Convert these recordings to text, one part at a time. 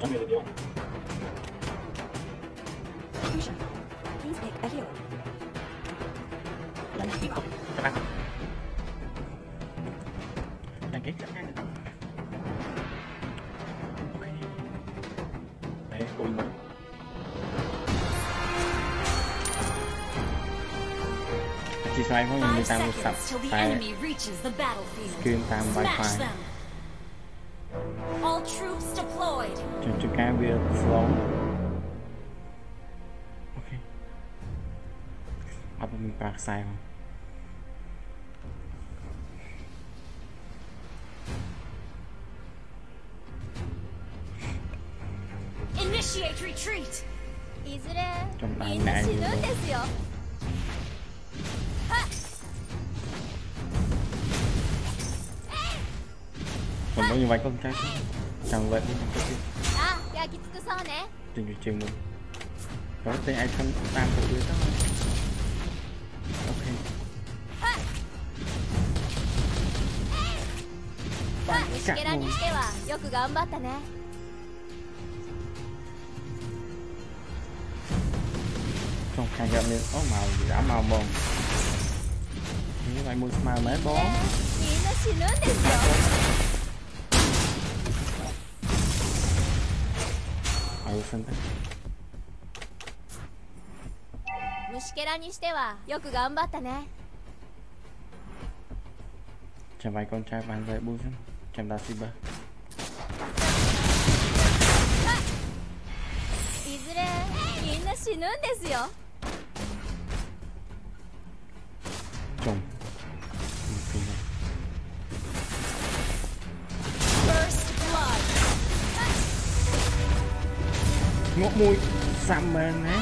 Please pick a hero. Lần hy vọng. Đăng ký chắc chắn. Ok. Đấy, cùng mình. Chỉ xoay không người ta một sập tại screen tam wifi. All troops deployed. Chúng ta will slow. Ok. Apa mình bạc sai không? Initiate retreat. Trong đại nạn gì đó. Còn có như vậy con trai chẳng vậy đi trình trường mình có tên ai thân tam của đứa đó. Ok chặt luôn trong hai gam lên có màu gì đã màu mồm như vậy mua màu mới bó chào vài con trai bàn về bút chào đá super chồng ngốc mùi summer nè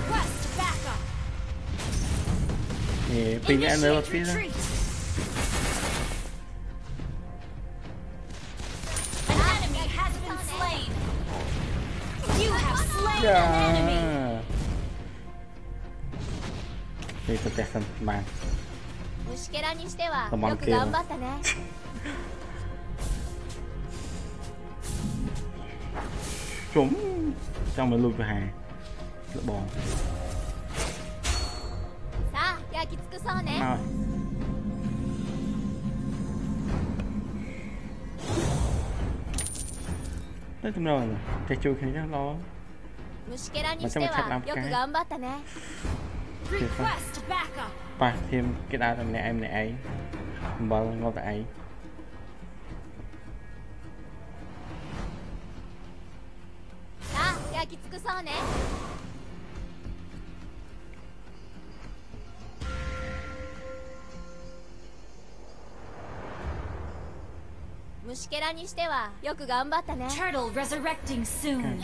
thì pin em nữa phía đó thì tôi chắc sẵn bàn tầm bóng kia chúng trong mình lui về hàng lỡ bò rồi tới tầm rồi chạy chui khi nó lo mà sao mà chắc làm cái ba thêm cái đá tầm này em này ấy bao ngon tại ấy Turtle resurrecting soon.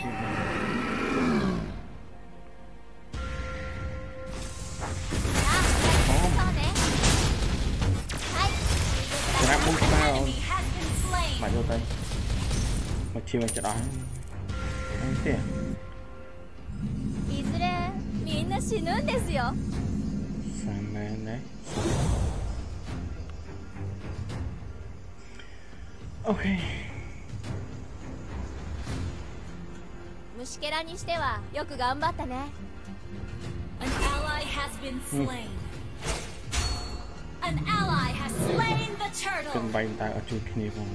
mà vô tay một chiều mình sẽ đói anh tiền sáng nay đấy ok An ally has been slain. An ally has slain the turtle. cần bay ta ở chui kia không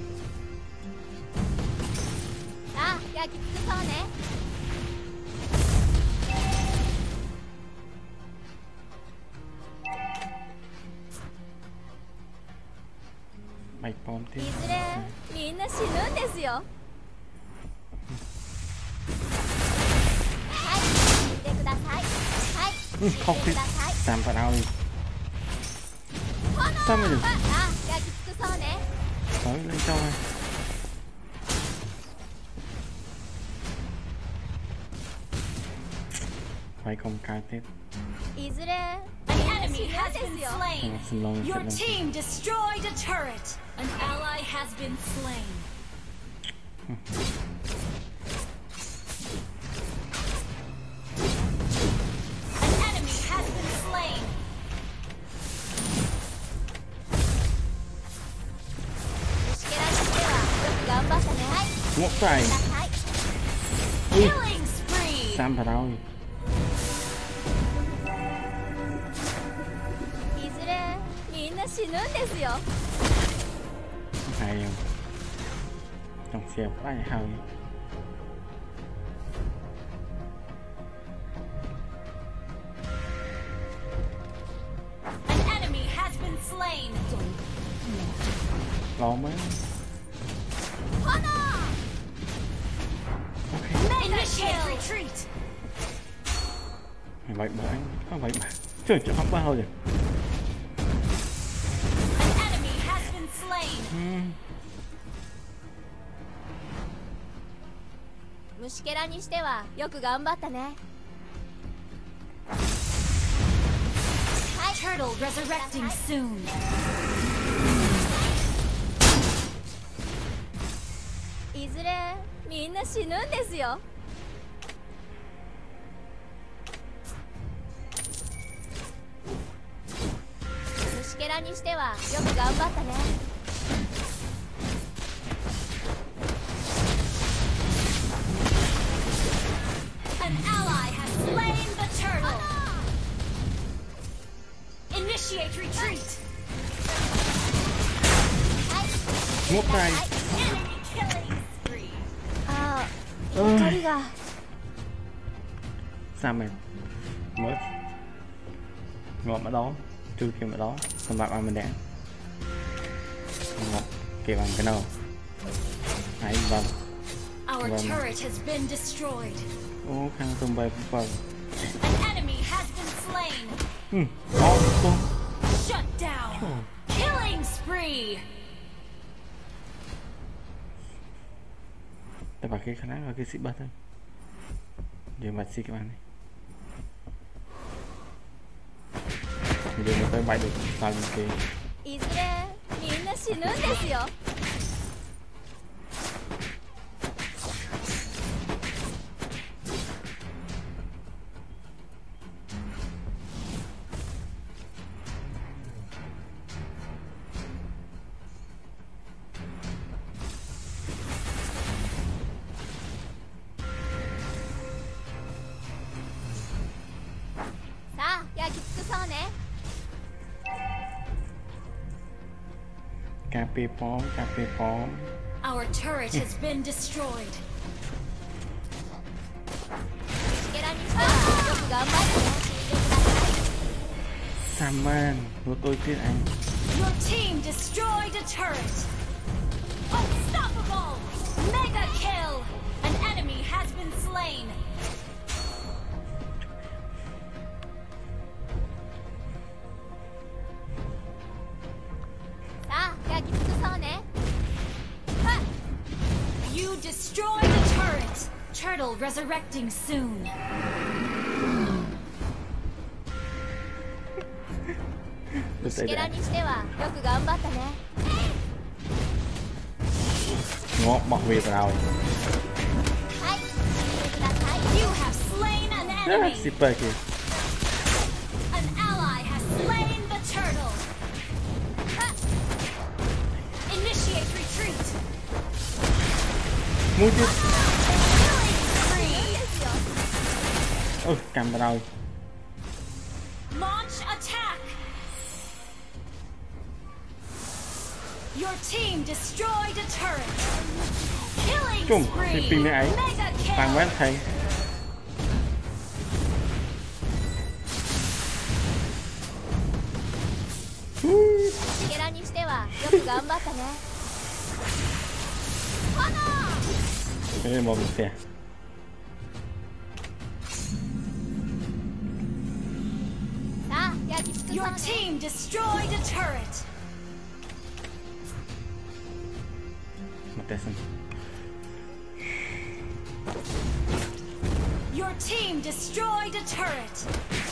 bay bom tiếp không biết làm vào đâu sao mà được tới lên cho này phải không cai tiếp An enemy has been slain. Your team destroyed a turret. An ally has been slain. An enemy has been slain. ngốc tay Killing spree. Sam vào đâu? いずれみんな死ぬんですよ。 Hay không? Trong xe quá hay. An enemy has been slain. Lo mới. Initiate retreat. Mày bậy bậy, không bậy bậy. Trời trời không bao rồi. An enemy has been slain. 虫けらにしてはよく頑張ったね。Turtle resurrecting soon. いずれみんな死ぬんですよ。虫けらにしてはよく頑張ったね。An ally has slain the turtle. Initiate retreat. Ngút tay. Enemy killing spree. ああ、怒りが。 Sao mày mới ngọt ở đó chưa kêu ở đó còn bạc mình đạn ngọt kêu bằng cái nào hãy vâng Our turret has been destroyed. ô khăn tôm bay vâng An enemy has been slain. đó tôm Shut down. Killing spree. ta pakai khả năng cái xịt bát thôi giờ mặt xịt các bạn này giờ mình tới bay được sao cái いずれみんな死ぬんですよ。さあ、焼き尽くそうね。 cà phê phóm Our turret has been destroyed. 虫けらにしてはよく頑張ったね。 Saman của tôi biết anh Your team destroyed a turret. Unstoppable! Mega kill! An enemy has been slain. さあ、焼き尽くそうね。はっ You destroyed a turret. Turtle resurrecting soon. tôi sẽ 虫けら để にしてはよく頑張ったね。 ngọt bọc về rồi はい、見てください。You have slain an enemy. shipper kìa An ally has slain the turtle. Initiate retreat. mua chứ Killing spree. cầm vào đâu Launch attack. Your team destroyed a turret. Killing chung spree. thì pin ấy Mega bằng kill. quán thầy 虫けらにしてはよく頑張ったね。 cái này một xe さあ、焼き尽くそうね。Your team destroyed a turret. một tay xanh Your team destroyed a turret.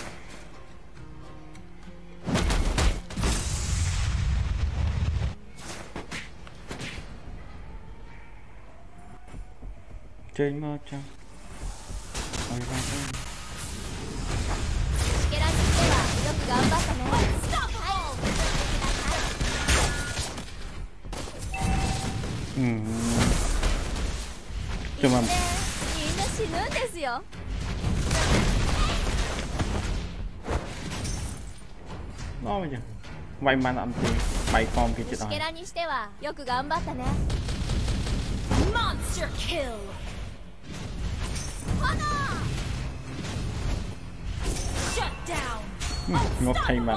chơi mơ cho ôi ba cái 虫けらにしてはよく頑張ったね。 cho mà みんな死ぬんぬんですよ。 nói chứ vậy mà làm gì bày con kia chết 虫け rồi らにしてはよく頑張ったね。Monster kill. Shut down. ngột thay mặt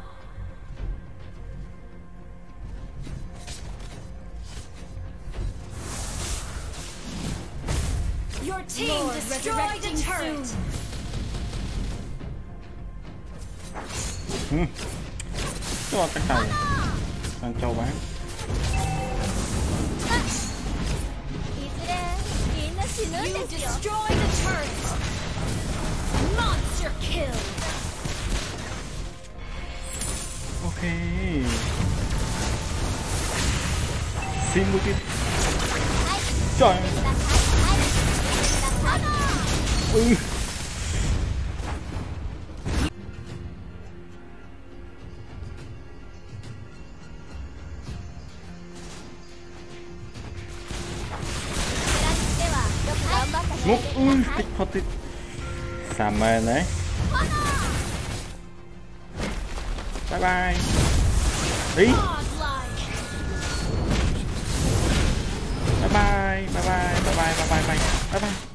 Your team destroyed a turret. cho cái này đang châu bán いずれみんな死ぬんですよ。You destroyed a turret. Monster kill. ok xin một cái trời ngốc tích thật tích xàm mê đấy bye bye đi bye bye bye bye bye bye bye bye bye bye